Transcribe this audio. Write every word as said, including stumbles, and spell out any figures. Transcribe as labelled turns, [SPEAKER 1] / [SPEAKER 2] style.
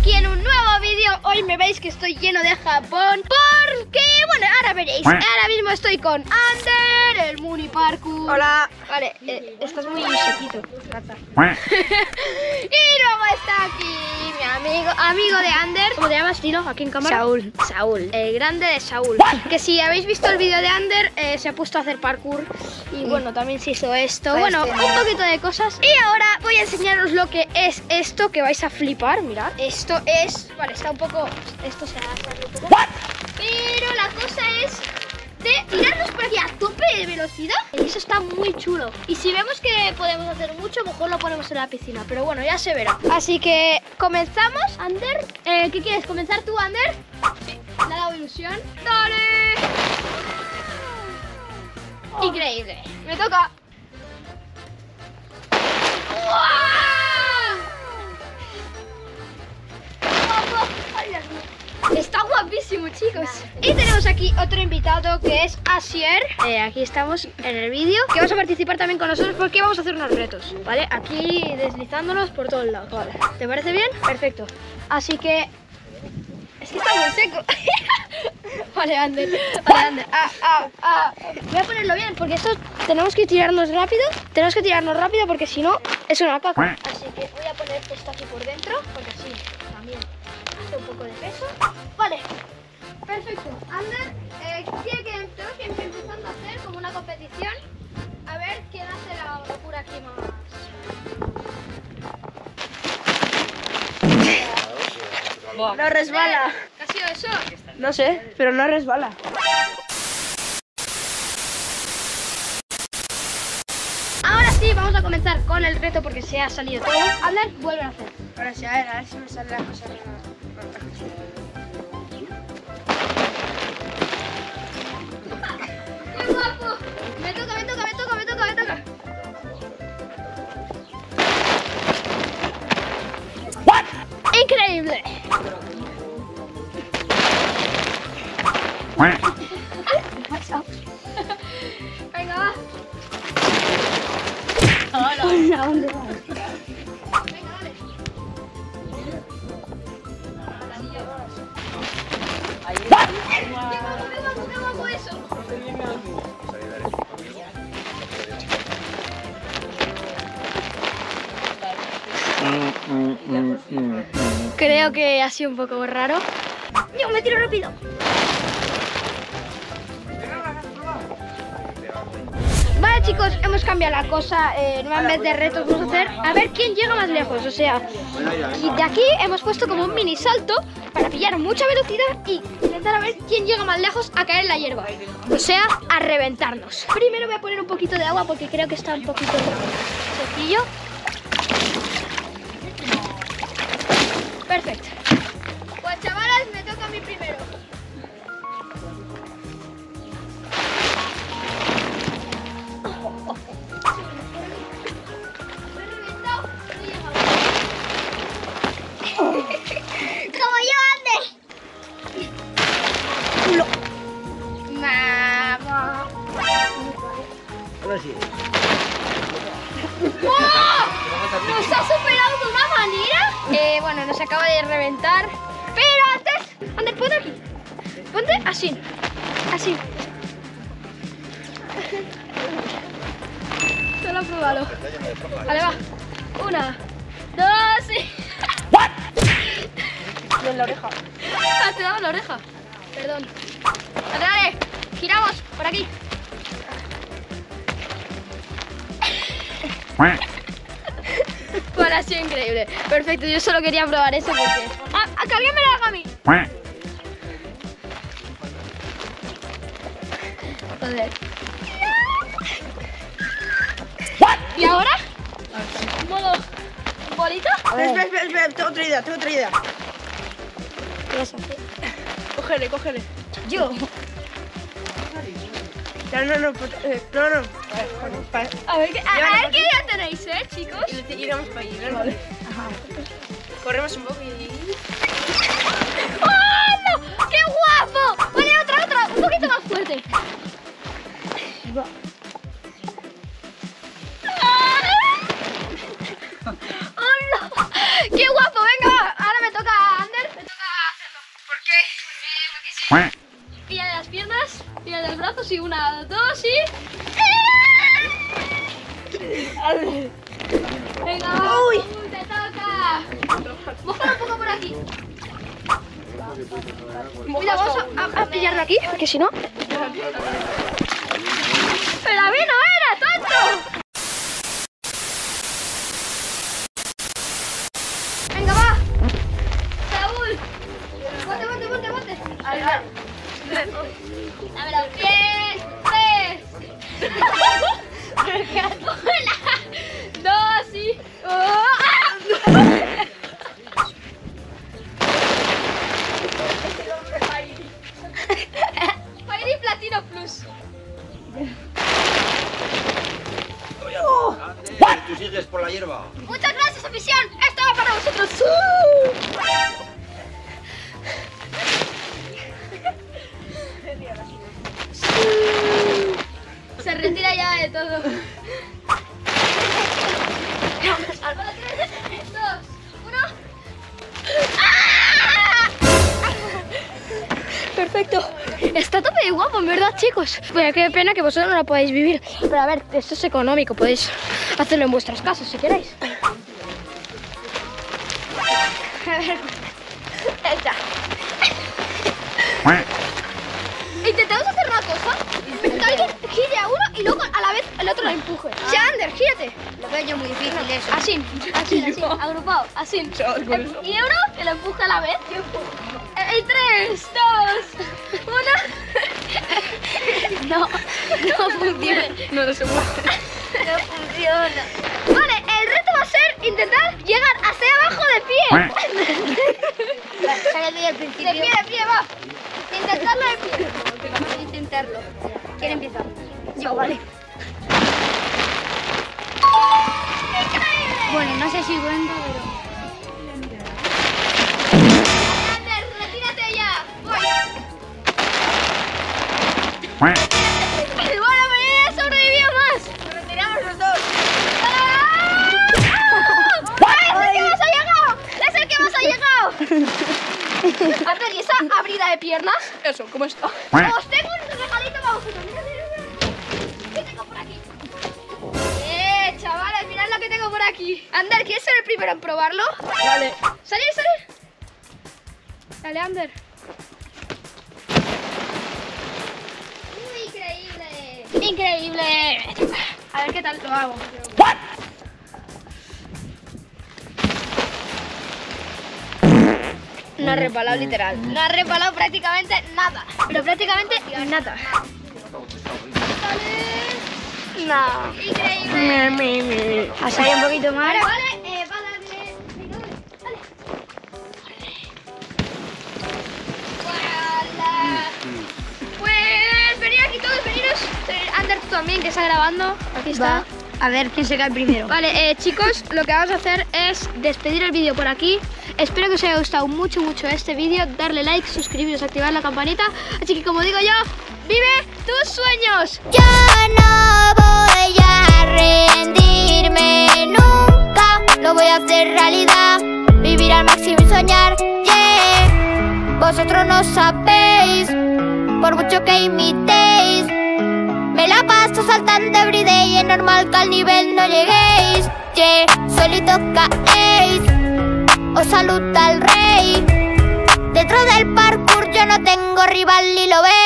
[SPEAKER 1] aquí en un nuevo vídeo. Hoy me veis que estoy lleno de Japón porque, bueno, ahora veréis. Ahora mismo estoy con Ander, el Muni Parkour.
[SPEAKER 2] Hola.
[SPEAKER 1] Vale, eh, estás muy sequito. Y luego está aquí mi amigo, amigo de Ander. ¿Cómo te llamas, Tino? Aquí en cámara.
[SPEAKER 2] Saúl.
[SPEAKER 1] Saúl, el grande de Saúl. Que si habéis visto el vídeo de Ander, eh, se ha puesto a hacer parkour. Y bueno, también se hizo esto.
[SPEAKER 2] Pues
[SPEAKER 1] Bueno,
[SPEAKER 2] sí,
[SPEAKER 1] un poquito de cosas. Y ahora voy a enseñaros lo que es esto, que vais a flipar. Mirad, esto es... Vale, está un poco... Esto se ha salido un poco. Pero la cosa es de tirarnos por aquí a tope de velocidad. Y eso está muy chulo. Y si vemos que podemos hacer mucho, mejor lo ponemos en la piscina. Pero bueno, ya se verá. Así que comenzamos. Ander, eh, ¿qué quieres? ¿Comenzar tú, Ander? Sí. ¿Le ha dado ilusión? ¡Dale! Increíble. Me toca. Está guapísimo, chicos. Y tenemos aquí otro invitado que es Asier. eh, Aquí estamos en el vídeo, que vamos a participar también con nosotros porque vamos a hacer unos retos, ¿vale? Aquí deslizándonos por todos lados, vale. ¿Te parece bien? Perfecto. Así que... Es que está muy seco. Vale, Ander. Vale, Ander. Ah, ah, ah. Voy a ponerlo bien porque esto tenemos que tirarnos rápido. Tenemos que tirarnos rápido porque si no es una caca. Así que voy a poner esto aquí por dentro porque así también hace un poco de peso. Vale, perfecto. Ander, eh, tiene que, tenemos que ir empezando a hacer como una competición. A ver quién hace la locura aquí más.
[SPEAKER 2] No resbala.
[SPEAKER 1] ¿Qué ha sido eso?
[SPEAKER 2] No sé, pero no resbala.
[SPEAKER 1] Ahora sí, vamos a comenzar con el reto porque se ha salido todo. Ander, vuelve a hacer.
[SPEAKER 2] Ahora sí, a ver, a ver si me sale la cosa.
[SPEAKER 1] ¡Qué guapo! Me toca, me toca, me toca, me toca, me toca. ¡Increíble! Venga, va. Hola. Venga, dale. ¡Qué guapo, qué guapo, qué guapo eso! Creo que ha sido un poco raro. ¡Yo me tiro rápido! Vale, chicos, hemos cambiado la cosa. Eh, no en vez de retos vamos a hacer a ver quién llega más lejos. O sea, de aquí hemos puesto como un mini salto para pillar mucha velocidad y intentar a ver quién llega más lejos a caer en la hierba. O sea, a reventarnos. Primero voy a poner un poquito de agua porque creo que está un poquito sencillo. Perfecto. Pues chavalas, me toca a mí primero. Como yo antes. Culo. Mamá.
[SPEAKER 3] Ahora sí.
[SPEAKER 1] ¡Oh! Nos ha superado de una manera. Eh, bueno, nos acaba de reventar. Pero antes, Ander, ponte aquí. Ponte así. Así. Solo pruébalo. Vale, va. Una, dos y...
[SPEAKER 2] Y en la oreja.
[SPEAKER 1] Ah, te daba la oreja. Perdón. Dale, dale. Giramos por aquí. Bueno, ha sido increíble. Perfecto, yo solo quería probar eso porque... ¡Ah, ah, que alguien me lo haga a mí! Joder. ¿Y ahora? ¿Modo bolita?
[SPEAKER 2] Espera, espera, espera, espera, tengo otra idea, tengo otra idea.
[SPEAKER 1] ¿Qué vas a hacer?
[SPEAKER 2] Cógele, cógele.
[SPEAKER 1] Yo.
[SPEAKER 2] No, no, no, eh, no, no. A ver, bueno, para...
[SPEAKER 1] A ver, a, a ver qué idea tenéis, ¿eh, chicos?
[SPEAKER 2] Y le iremos para allí, ¿no? Vale. Ajá. Corremos un poco y...
[SPEAKER 1] ¡Oh, no! ¡Qué guapo! Vale, otra, otra, un poquito más fuerte. Va. ¡Oh, no! ¡Qué guapo! Venga, ahora me toca
[SPEAKER 2] Vale.
[SPEAKER 1] Venga, va. Uy, te toca. Mójalo un poco por aquí. Mira, vamos a, a, a pillarlo aquí, porque si no... Pero a mí no era, tonto. Venga, va. Saúl. Ponte, ponte, ponte, ponte. A ver, a ver. Dame los pies. Tres. Una. Dos y... Oh. Fairy Platino Plus.
[SPEAKER 3] Tú sigues por la hierba.
[SPEAKER 1] Muchas gracias, afición. Esto va para vosotros. Se retira ya de todo. tres, dos, uno. Perfecto. Está tope de guapo, en verdad, chicos. Bueno, qué pena que vosotros no lo podáis vivir. Pero a ver, esto es económico. Podéis hacerlo en vuestras casas si queréis. A ver. Hecha. Intentamos hacer una cosa. Que alguien gire a uno y luego a la vez el otro lo empuje. O sea, Ander, gírate.
[SPEAKER 2] Lo veo yo muy difícil eso.
[SPEAKER 1] Así, así, así, agrupado, así. Y uno que lo empuja a la vez. Y tres, dos, uno. No, no funciona.
[SPEAKER 2] No lo sé.
[SPEAKER 1] No funciona. Vale, el reto va a ser intentar llegar hasta abajo de pie.
[SPEAKER 2] Sale bien al
[SPEAKER 1] De
[SPEAKER 2] principio.
[SPEAKER 1] pie, de pie, va. Intentarlo de pie.
[SPEAKER 2] Vamos a intentarlo. ¿Quién empieza?
[SPEAKER 1] Yo, vale.
[SPEAKER 2] Bueno, no sé si cuento, pero...
[SPEAKER 1] Ander, retírate ya. Voy.
[SPEAKER 3] Bueno,
[SPEAKER 1] Bueno, pero ella sobrevivió más.
[SPEAKER 2] Nos retiramos los dos.
[SPEAKER 1] ¡Ah! ¡Ah! ¡Es el que más ha llegado! ¡Es el que más ha llegado! A ver, ¿y esa abrida de piernas?
[SPEAKER 2] Eso, ¿cómo está?
[SPEAKER 1] Os tengo un regalito para vosotros. Mira, mira, mira. ¿Qué tengo por aquí? Eh, chavales, mirad lo que tengo por aquí. Ander, ¿quieres ser el primero en probarlo?
[SPEAKER 2] Vale.
[SPEAKER 1] Salir, salir. Dale, Ander. Increíble. Increíble. A ver qué tal lo hago. No ha resbalado literal. No ha resbalado prácticamente nada. Pero prácticamente nada. No. Increíble.
[SPEAKER 2] Has salido un poquito más.
[SPEAKER 1] Vale, vale. Eh, va a darle. Dale. Voilà. Pues venid aquí todos, veniros. Eh, Ander, tú también, que está grabando. Aquí está.
[SPEAKER 2] Va. A ver quién se cae primero.
[SPEAKER 1] Vale, eh, chicos, lo que vamos a hacer es despedir el vídeo por aquí. Espero que os haya gustado mucho, mucho este vídeo. Darle like, suscribiros, activar la campanita. Así que como digo yo, ¡vive tus sueños!
[SPEAKER 4] Yo no voy a rendirme nunca, lo voy a hacer realidad, vivir al máximo y soñar, yeah. Vosotros no sabéis, por mucho que imitéis, me la paso saltando everyday y es normal que al nivel no lleguéis, yeah. Solitos caéis, os saluda el rey, dentro del parkour yo no tengo rival y lo veis.